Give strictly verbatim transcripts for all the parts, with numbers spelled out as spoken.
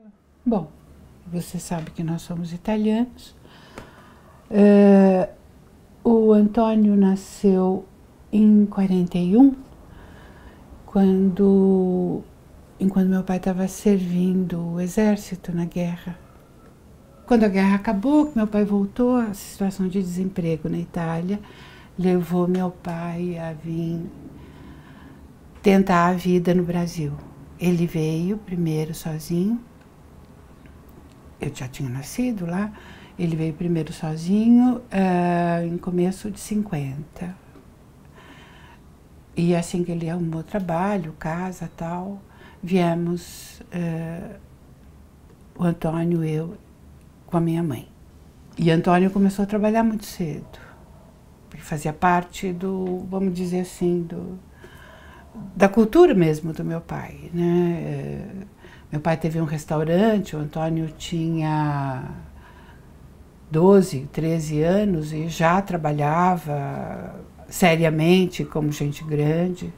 Bom, você sabe que nós somos italianos. Uh, o Antônio nasceu em quarenta e um, quando, enquanto meu pai estava servindo o exército na guerra. Quando a guerra acabou, meu pai voltou, a situação de desemprego na Itália levou meu pai a vir tentar a vida no Brasil. Ele veio primeiro sozinho, eu já tinha nascido lá, ele veio primeiro sozinho uh, em começo de cinquenta. E assim que ele arrumou trabalho, casa e tal, viemos, uh, o Antônio e eu, com a minha mãe. E Antônio começou a trabalhar muito cedo, porque fazia parte do, vamos dizer assim, do, da cultura mesmo do meu pai, né? Meu pai teve um restaurante, o Antônio tinha doze, treze anos e já trabalhava seriamente como gente grande.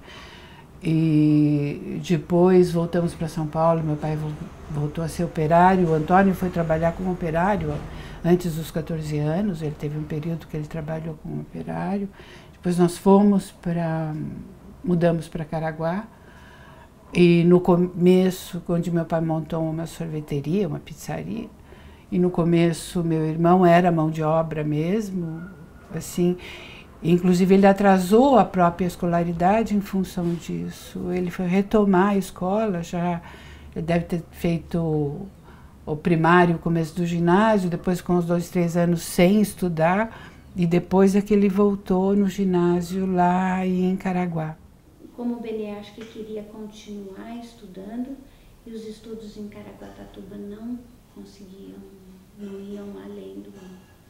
E depois voltamos para São Paulo, meu pai voltou a ser operário, o Antônio foi trabalhar como operário antes dos quatorze anos, ele teve um período que ele trabalhou como operário. Depois nós fomos para, mudamos para Caraguá, e no começo, onde meu pai montou uma sorveteria, uma pizzaria, e no começo meu irmão era mão de obra mesmo, assim, inclusive ele atrasou a própria escolaridade em função disso. Ele foi retomar a escola, já ele deve ter feito o primário, o começo do ginásio, depois com uns dois, três anos sem estudar, e depois é que ele voltou no ginásio lá em Caraguá. Como o Benê acho que queria continuar estudando, e os estudos em Caraguatatuba não conseguiam, não iam além do,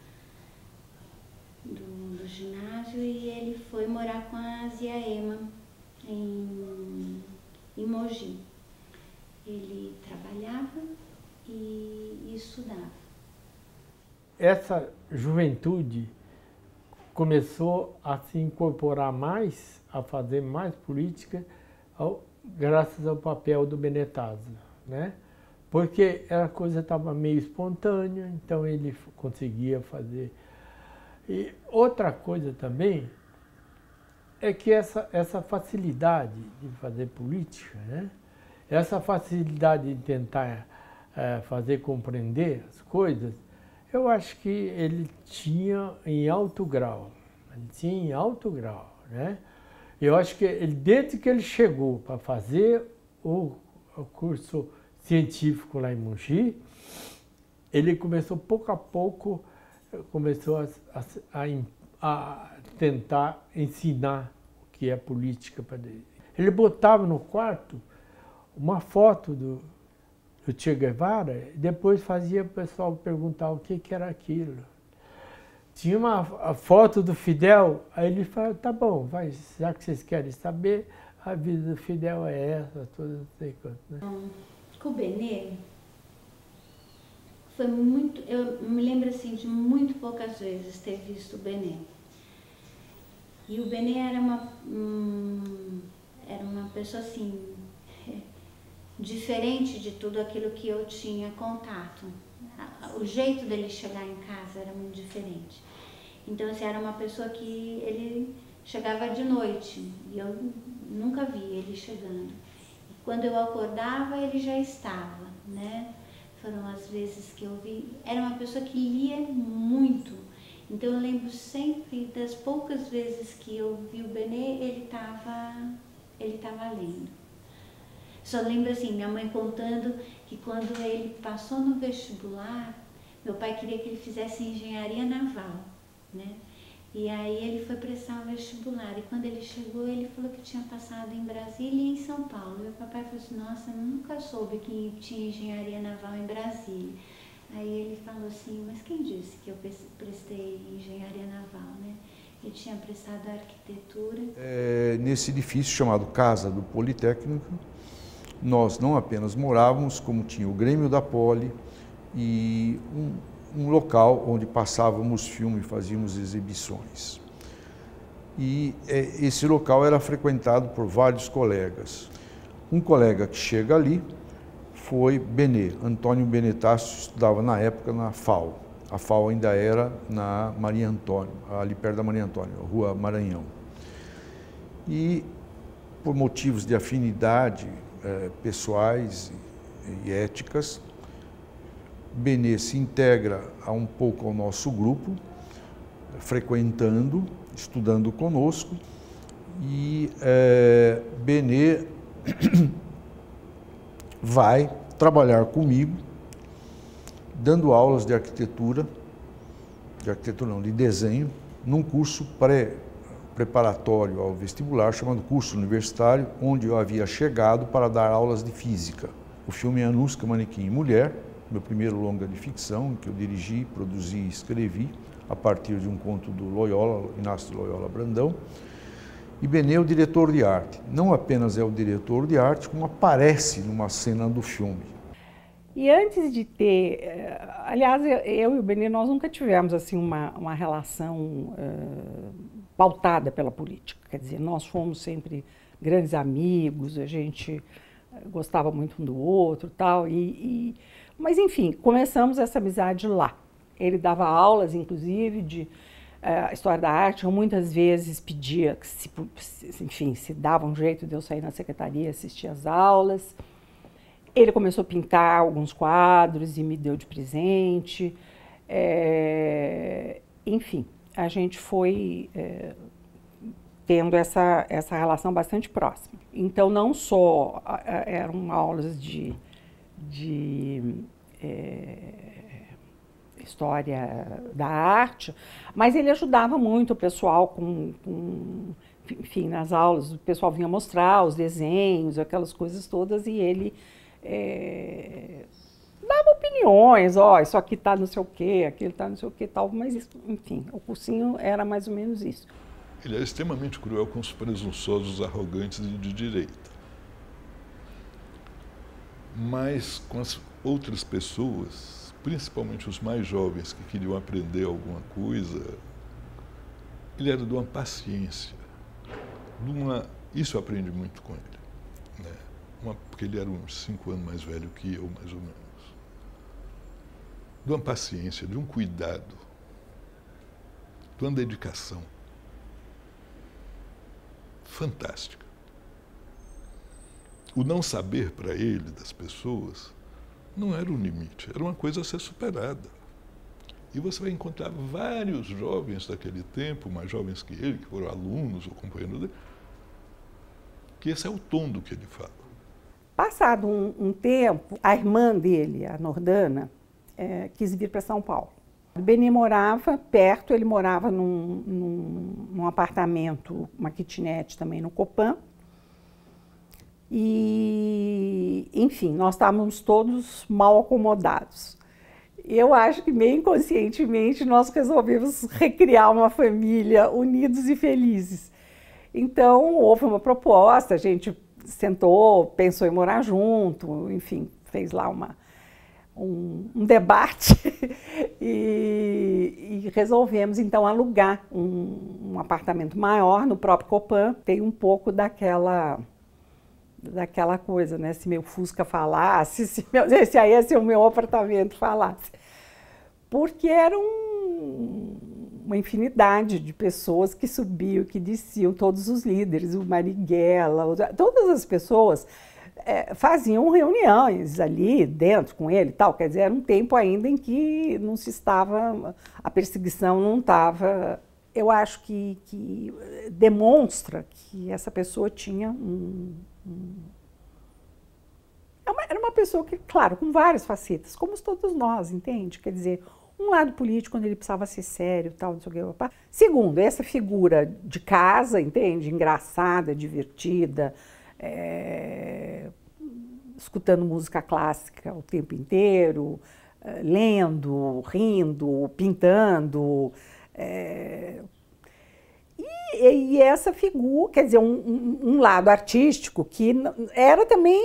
do, do ginásio, e ele foi morar com a Zia Ema em, em Mogi. Ele trabalhava e, e estudava. Essa juventude começou a se incorporar mais, a fazer mais política, ao, graças ao papel do Benetazzo, né? Porque a coisa estava meio espontânea, então ele conseguia fazer. E outra coisa também é que essa, essa facilidade de fazer política, né? Essa facilidade de tentar é, fazer compreender as coisas, eu acho que ele tinha em alto grau, ele tinha em alto grau, né? Eu acho que ele, desde que ele chegou para fazer o, o curso científico lá em Mogi, ele começou pouco a pouco, começou a, a, a tentar ensinar o que é política para ele. Ele botava no quarto uma foto do do Che Guevara, e depois fazia o pessoal perguntar o que, que era aquilo. Tinha uma a foto do Fidel, aí ele falou, tá bom, vai, já que vocês querem saber, a vida do Fidel é essa, toda, não sei quanto, né? Com o Benê, foi muito, eu me lembro assim de muito poucas vezes ter visto o Benê. E o Benê era uma, hum, era uma pessoa assim, diferente de tudo aquilo que eu tinha contato. O jeito dele chegar em casa era muito diferente. Então, assim, era uma pessoa que ele chegava de noite, e eu nunca vi ele chegando. E quando eu acordava, ele já estava, né? Foram as vezes que eu vi. Era uma pessoa que lia muito. Então, eu lembro sempre das poucas vezes que eu vi o Benê, ele estava ele estava lendo. Só lembro assim, minha mãe contando que quando ele passou no vestibular, meu pai queria que ele fizesse engenharia naval, né? E aí ele foi prestar o vestibular, e quando ele chegou, ele falou que tinha passado em Brasília e em São Paulo. Meu papai falou assim, nossa, eu nunca soube que tinha engenharia naval em Brasília. Aí ele falou assim, mas quem disse que eu prestei engenharia naval, né? Eu tinha prestado arquitetura. É, nesse edifício chamado Casa do Politécnico, nós não apenas morávamos, como tinha o Grêmio da Poli e um, um local onde passávamos filme e fazíamos exibições. E é, esse local era frequentado por vários colegas. Um colega que chega ali foi Benê. Antônio Benetácio estudava na época na F A U. A F A U ainda era na Maria Antônio, ali perto da Maria Antônio, Rua Maranhão. E por motivos de afinidade eh, pessoais e, e éticas, Benê se integra a um pouco ao nosso grupo, frequentando, estudando conosco, e é, Benê vai trabalhar comigo, dando aulas de arquitetura, de arquitetura não, de desenho, num curso pré, preparatório ao vestibular, chamado curso universitário, onde eu havia chegado para dar aulas de física. O filme é Anuska, Manequim e Mulher, meu primeiro longa de ficção, que eu dirigi, produzi e escrevi, a partir de um conto do Loyola, Inácio de Loyola Brandão. E Benê é o diretor de arte. Não apenas é o diretor de arte, como aparece numa cena do filme. E antes de ter... Aliás, eu e o Benê, nós nunca tivemos assim, uma, uma relação uh, pautada pela política. Quer dizer, nós fomos sempre grandes amigos, a gente gostava muito um do outro, tal, e, e, mas enfim, começamos essa amizade lá. Ele dava aulas, inclusive, de uh, História da Arte, eu muitas vezes pedia, que se, enfim, se dava um jeito de eu sair na secretaria, assistir às aulas. Ele começou a pintar alguns quadros e me deu de presente. É, enfim, a gente foi é, tendo essa, essa relação bastante próxima. Então, não só eram aulas de, de é, história da arte, mas ele ajudava muito o pessoal com, com, enfim, nas aulas, o pessoal vinha mostrar os desenhos, aquelas coisas todas, e ele é, dava opiniões, ó, oh, isso aqui tá não sei o quê, aquilo tá não sei o quê, tal, mas isso, enfim, o cursinho era mais ou menos isso. Ele é extremamente cruel com os presunçosos, arrogantes e de direita. Mas com as outras pessoas, principalmente os mais jovens que queriam aprender alguma coisa, ele era de uma paciência, de uma, isso eu aprendi muito com ele, né? Uma, porque ele era uns cinco anos mais velho que eu, mais ou menos. De uma paciência, de um cuidado, de uma dedicação fantástica. O não saber para ele, das pessoas, não era um limite, era uma coisa a ser superada. E você vai encontrar vários jovens daquele tempo, mais jovens que ele, que foram alunos ou companheiros dele, que esse é o tom do que ele fala. Passado um, um tempo, a irmã dele, a Nordana, é, quis vir para São Paulo. O Benê morava perto, ele morava num, num, num apartamento, uma kitnet também no Copan. E, enfim, nós estávamos todos mal acomodados. Eu acho que meio inconscientemente nós resolvemos recriar uma família unidos e felizes. Então, houve uma proposta, a gente sentou, pensou em morar junto, enfim, fez lá uma, um, um debate e, e resolvemos, então, alugar um, um apartamento maior no próprio Copan. Tem um pouco daquela, daquela coisa, né? Se meu Fusca falasse, se, meu, se aí se o meu apartamento falasse. Porque era um, uma infinidade de pessoas que subiam, que desciam, todos os líderes, o Marighella, todas as pessoas é, faziam reuniões ali dentro com ele e tal. Quer dizer, era um tempo ainda em que não se estava, a perseguição não estava. Eu acho que, que demonstra que essa pessoa tinha um, um era uma pessoa que, claro, com várias facetas, como todos nós, entende? Quer dizer, um lado político, quando ele precisava ser sério, tal, não sei o que. Opa. Segundo, essa figura de casa, entende? Engraçada, divertida, é, escutando música clássica o tempo inteiro, é, lendo, rindo, pintando. É, e, e essa figura, quer dizer, um, um, um lado artístico que era também...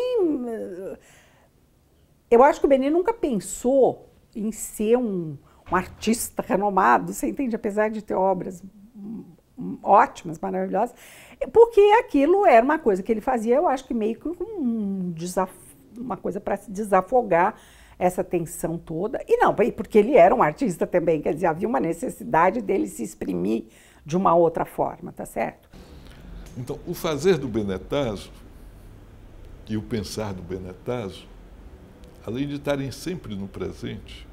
Eu acho que o Benê nunca pensou em ser um, um artista renomado, você entende? Apesar de ter obras ótimas, maravilhosas, porque aquilo era uma coisa que ele fazia, eu acho que meio que um desafio, uma coisa para se desafogar essa tensão toda. E não, porque ele era um artista também, quer dizer, havia uma necessidade dele se exprimir de uma outra forma, tá certo? Então, o fazer do Benetazo e o pensar do Benetazo, além de estarem sempre no presente,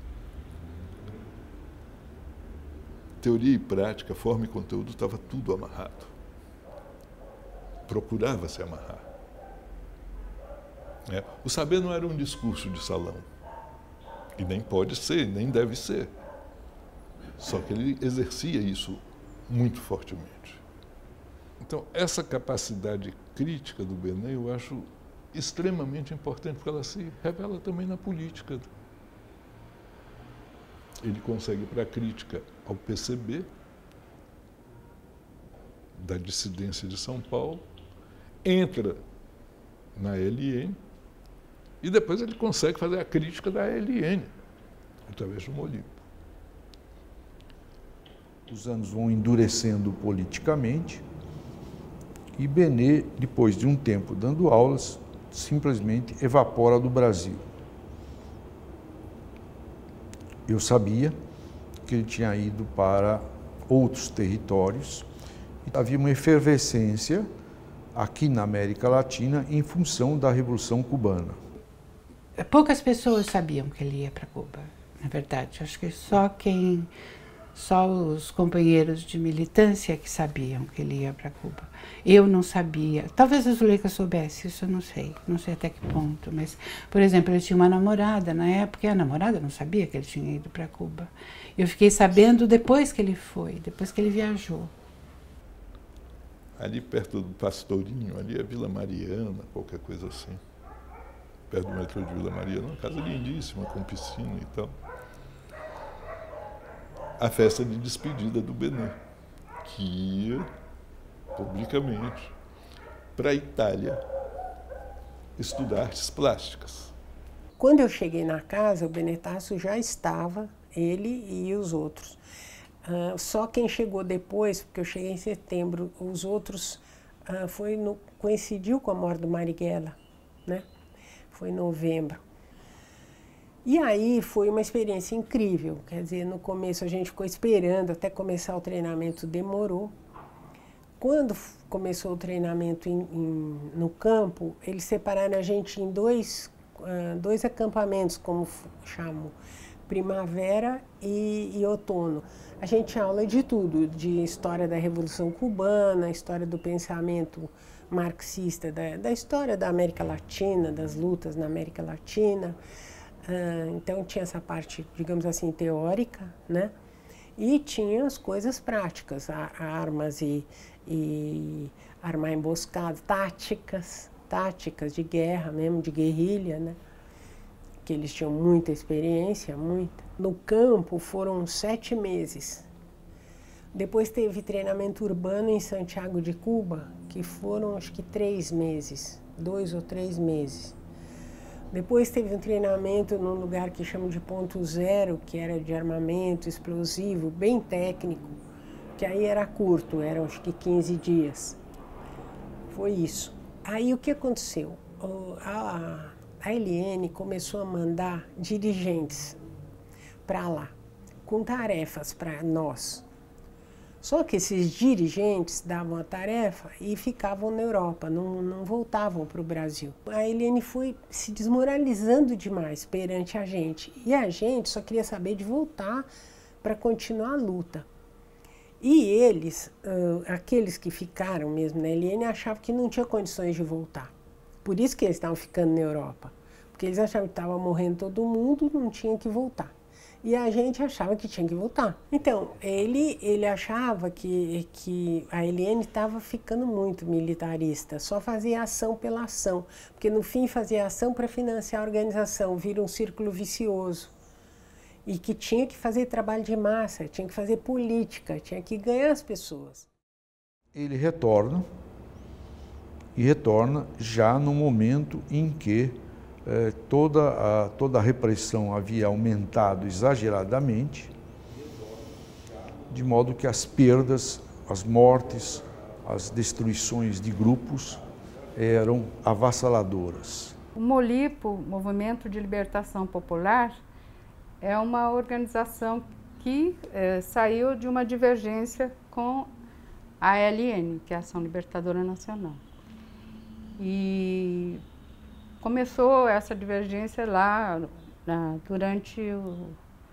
teoria e prática, forma e conteúdo, estava tudo amarrado. Procurava se amarrar. É. O saber não era um discurso de salão. E nem pode ser, nem deve ser. Só que ele exercia isso muito fortemente. Então, essa capacidade crítica do Benet eu acho extremamente importante, porque ela se revela também na política. Ele consegue, para a crítica ao P C B, da dissidência de São Paulo, entra na A L N, e depois ele consegue fazer a crítica da A L N, através do Olimpo. Os anos vão endurecendo politicamente, e Benet, depois de um tempo dando aulas, simplesmente evapora do Brasil. Eu sabia que ele tinha ido para outros territórios, e havia uma efervescência aqui na América Latina em função da Revolução Cubana. Poucas pessoas sabiam que ele ia para Cuba, na verdade. Acho que só quem, só os companheiros de militância que sabiam que ele ia para Cuba. Eu não sabia. Talvez a Zuleika soubesse, isso eu não sei, não sei até que ponto. Mas, por exemplo, ele tinha uma namorada na época, e a namorada não sabia que ele tinha ido para Cuba. Eu fiquei sabendo depois que ele foi, depois que ele viajou. Ali perto do Pastorinho, ali é Vila Mariana, qualquer coisa assim. Perto do metrô de Vila Mariana, uma casa lindíssima, com piscina e tal. A festa de despedida do Benet, que ia publicamente para a Itália estudar artes plásticas. Quando eu cheguei na casa, o Benetazo já estava, ele e os outros. Uh, só quem chegou depois, porque eu cheguei em setembro, os outros uh, foi no, coincidiu com a morte do Marighella, né? Foi em novembro. E aí foi uma experiência incrível, quer dizer, no começo a gente ficou esperando, até começar o treinamento demorou. Quando começou o treinamento em, em, no campo, eles separaram a gente em dois, uh, dois acampamentos, como chamam, primavera e, e outono. A gente tinha aula de tudo, de história da Revolução Cubana, história do pensamento marxista, da, da história da América Latina, das lutas na América Latina. Uh, então tinha essa parte, digamos assim, teórica, né? E tinha as coisas práticas, a, a armas e, e armar emboscadas, táticas, táticas de guerra mesmo, de guerrilha, né? Que eles tinham muita experiência, muita. No campo foram sete meses. Depois teve treinamento urbano em Santiago de Cuba, que foram acho que três meses, dois ou três meses. Depois teve um treinamento num lugar que chamam de ponto zero, que era de armamento explosivo, bem técnico, que aí era curto, eram acho que quinze dias. Foi isso. Aí o que aconteceu? A, a L N começou a mandar dirigentes para lá, com tarefas para nós. Só que esses dirigentes davam a tarefa e ficavam na Europa, não, não voltavam para o Brasil. A L N foi se desmoralizando demais perante a gente. E a gente só queria saber de voltar para continuar a luta. E eles, uh, aqueles que ficaram mesmo na L N, achavam que não tinha condições de voltar. Por isso que eles estavam ficando na Europa. Porque eles achavam que estava morrendo todo mundo, não tinha que voltar. E a gente achava que tinha que voltar. Então, ele, ele achava que, que a L N estava ficando muito militarista, só fazia ação pela ação, porque no fim fazia ação para financiar a organização, vira um círculo vicioso. E que tinha que fazer trabalho de massa, tinha que fazer política, tinha que ganhar as pessoas. Ele retorna, e retorna já no momento em que Eh, toda, a, toda a repressão havia aumentado exageradamente, de modo que as perdas, as mortes, as destruições de grupos eram avassaladoras. O Molipo, Movimento de Libertação Popular, é uma organização que é, saiu de uma divergência com a A L N, que é a Ação Libertadora Nacional. E começou essa divergência lá na, durante o,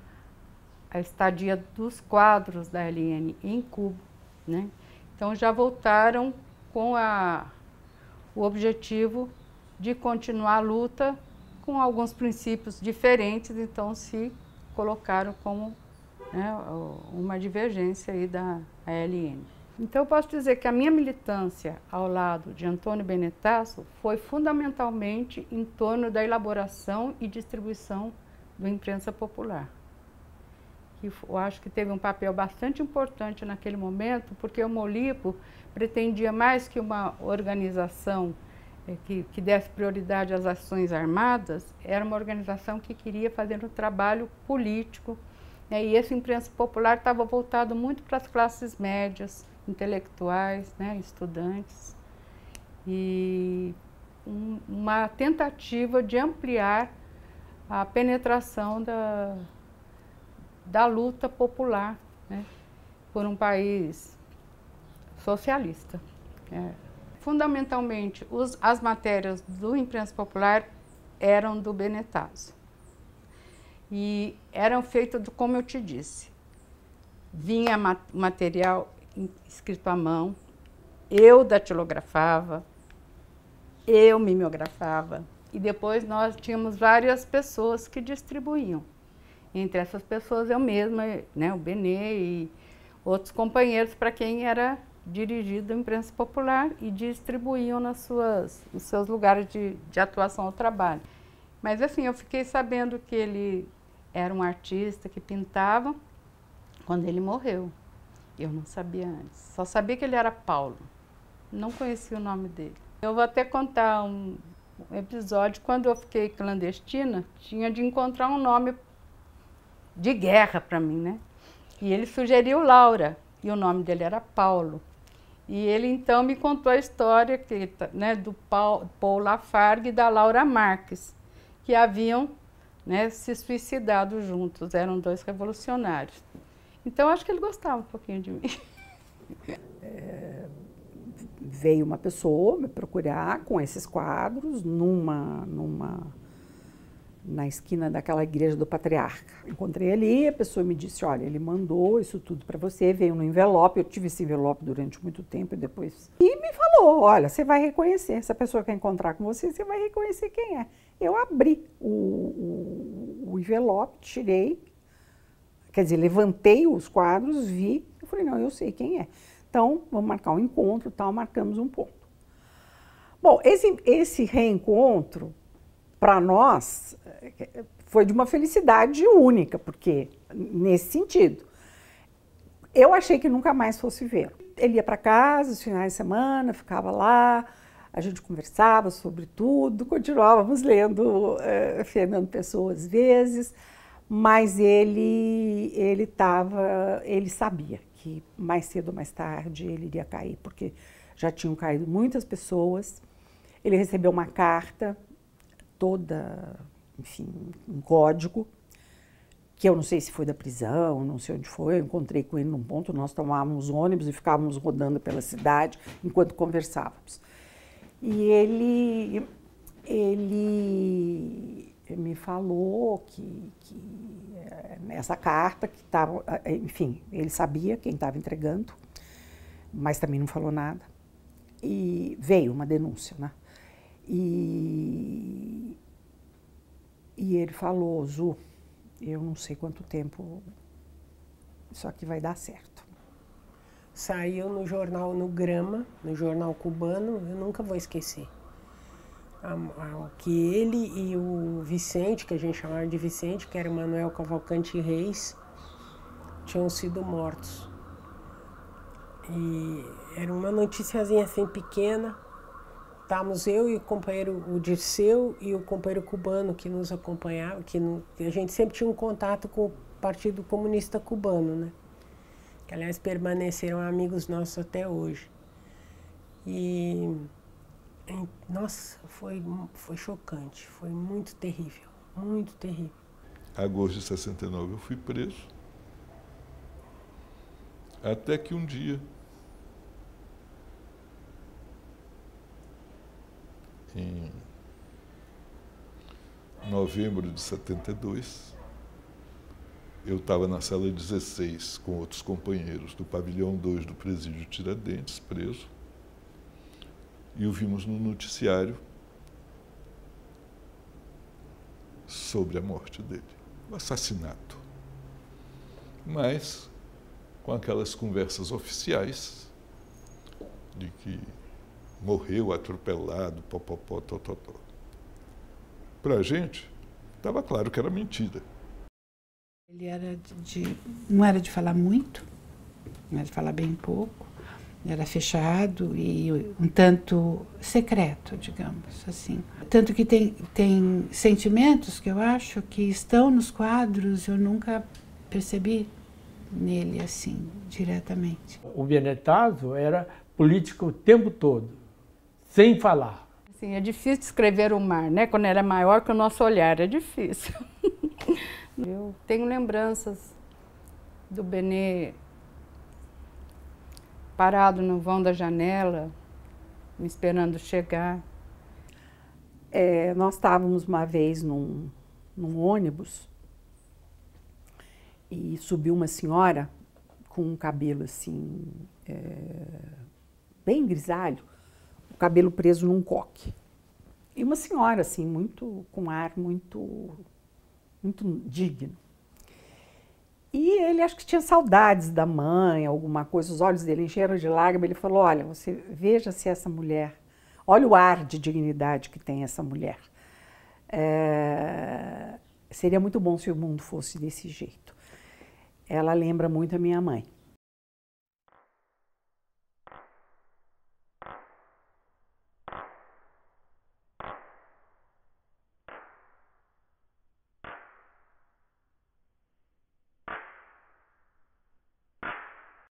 a estadia dos quadros da A L N em Cuba, né? Então já voltaram com a, o objetivo de continuar a luta com alguns princípios diferentes, então se colocaram como, né, uma divergência aí da A L N. Então eu posso dizer que a minha militância ao lado de Antônio Benetasso foi fundamentalmente em torno da elaboração e distribuição do Imprensa Popular, que eu acho que teve um papel bastante importante naquele momento, porque o Molipo pretendia mais que uma organização Que, que desse prioridade às ações armadas, era uma organização que queria fazer um trabalho político, né? E esse Imprensa Popular estava voltado muito para as classes médias, intelectuais, né? Estudantes, e um, uma tentativa de ampliar a penetração da, da luta popular, né? Por um país socialista. É. Fundamentalmente, os, as matérias do Imprensa Popular eram do Benetasso. E eram feitas, do, como eu te disse, vinha ma material escrito à mão, eu datilografava, eu mimeografava, e depois nós tínhamos várias pessoas que distribuíam. Entre essas pessoas, eu mesma, né, o Benê e outros companheiros para quem era dirigido a Imprensa Popular e distribuíam nas suas, nos seus lugares de, de atuação ao trabalho. Mas assim, eu fiquei sabendo que ele era um artista que pintava quando ele morreu. Eu não sabia antes, só sabia que ele era Paulo, não conhecia o nome dele. Eu vou até contar um, um episódio, quando eu fiquei clandestina, tinha de encontrar um nome de guerra para mim, né? E ele sugeriu Laura, e o nome dele era Paulo. E ele, então, me contou a história que, né, do Paul Lafargue e da Laura Marques, que haviam, né, se suicidado juntos, eram dois revolucionários. Então, acho que ele gostava um pouquinho de mim. É, veio uma pessoa me procurar com esses quadros numa... numa na esquina daquela igreja do Patriarca. Encontrei ali, a pessoa me disse, olha, ele mandou isso tudo para você, veio no envelope, eu tive esse envelope durante muito tempo e depois... E me falou, olha, você vai reconhecer, se a pessoa quer encontrar com você, você vai reconhecer quem é. Eu abri o, o, o envelope, tirei, quer dizer, levantei os quadros, vi, eu falei, não, eu sei quem é. Então, vamos marcar um encontro, tal, marcamos um ponto. Bom, esse, esse reencontro, para nós, foi de uma felicidade única, porque, nesse sentido, eu achei que nunca mais fosse ver. Ele ia para casa, os finais de semana, ficava lá, a gente conversava sobre tudo, continuávamos lendo uh, Fernando Pessoa às vezes, mas ele, ele, tava, ele sabia que mais cedo ou mais tarde ele iria cair, porque já tinham caído muitas pessoas. Ele recebeu uma carta toda, enfim, um código, que eu não sei se foi da prisão, não sei onde foi, eu encontrei com ele num ponto, nós tomávamos ônibus e ficávamos rodando pela cidade enquanto conversávamos. E ele, ele me falou que, que nessa carta, que estava, enfim, ele sabia quem estava entregando, mas também não falou nada, e veio uma denúncia, né? E, e ele falou, Zu, eu não sei quanto tempo isso aqui vai dar certo. Saiu no jornal, no Grama, no jornal cubano, eu nunca vou esquecer. A, a, que ele e o Vicente, que a gente chamava de Vicente, que era Manuel Cavalcante Reis, tinham sido mortos. E era uma noticiazinha assim pequena. Estávamos eu e o companheiro, o Dirceu e o companheiro cubano que nos acompanhava, que no, a gente sempre tinha um contato com o Partido Comunista Cubano, né? Que, aliás, permaneceram amigos nossos até hoje. E Nossa, foi, foi chocante, foi muito terrível, muito terrível. Em agosto de sessenta e nove eu fui preso, até que um dia, em novembro de setenta e dois, eu estava na cela dezesseis com outros companheiros do pavilhão dois do presídio Tiradentes, preso, e o vimos no noticiário sobre a morte dele, o assassinato. Mas com aquelas conversas oficiais de que morreu atropelado, popopó, tototó. Para a gente, estava claro que era mentira. Ele era de, de, não era de falar muito, não era de falar bem pouco, era fechado e um tanto secreto, digamos assim. Tanto que tem, tem sentimentos que eu acho que estão nos quadros, eu nunca percebi nele assim, diretamente. O Benetazo era político o tempo todo, sem falar. Assim, é difícil descrever o mar, né? Quando era maior que o nosso olhar, é difícil. Eu tenho lembranças do Benê parado no vão da janela, me esperando chegar. É, nós estávamos uma vez num, num ônibus e subiu uma senhora com um cabelo assim, é, bem grisalho, o cabelo preso num coque. E uma senhora assim, muito, com um ar muito, muito digno. E ele acho que tinha saudades da mãe, alguma coisa, os olhos dele encheram de lágrimas, ele falou, olha, você veja se essa mulher, olha o ar de dignidade que tem essa mulher. É, seria muito bom se o mundo fosse desse jeito. Ela lembra muito a minha mãe.